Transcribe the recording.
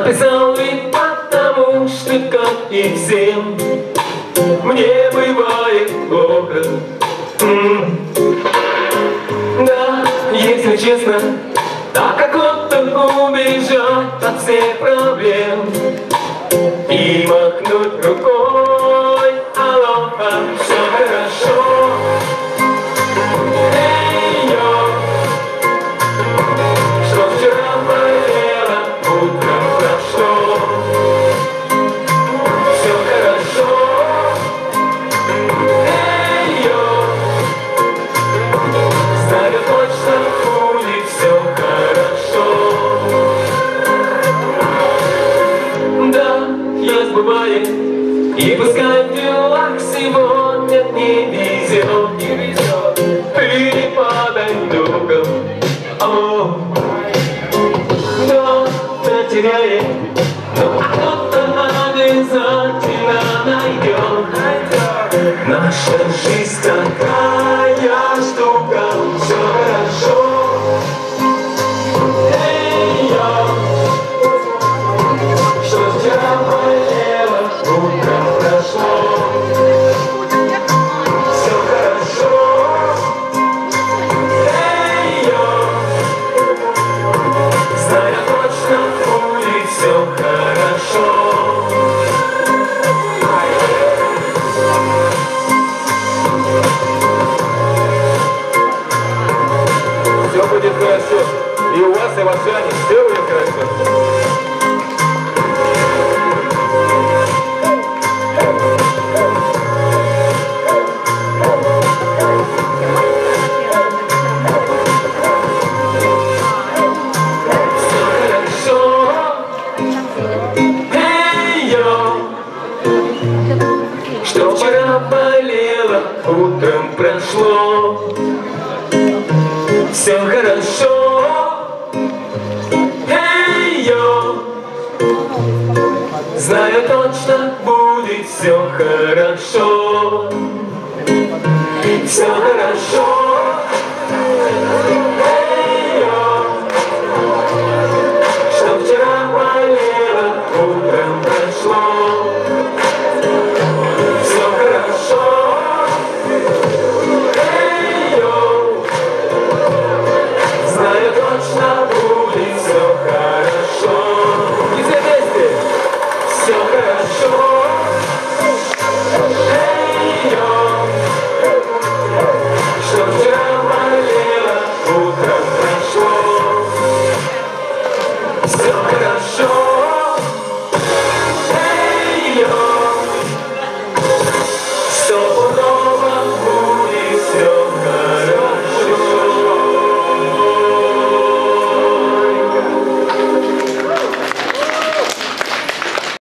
Написал ведь потому, что, как и всем, мне бывает плохо. Да, если честно, так охота убежать от всех проблем и махнуть рукой: алоха, все хорошо. Эй, йо, что вчера болело, утром прошло. Все хорошо. Эй, йо, знаю точно, будет все хорошо. Да, я бывает, и пускай в делах сегодня не везет, ты не падай духом. О, кто-то теряет, но кто-то обязательно найдет. Наша жизнь такая штука, все хорошо. Эй, йо, что вчера болело, утром прошло. Все хорошо. Эй, йо, знаю точно, будет все хорошо. Все будет хорошо. И у вас, и в Ашане, все будет хорошо. Что вчера болело, утром прошло. Все хорошо. Эй, йо, знаю точно, будет все хорошо. Все хорошо.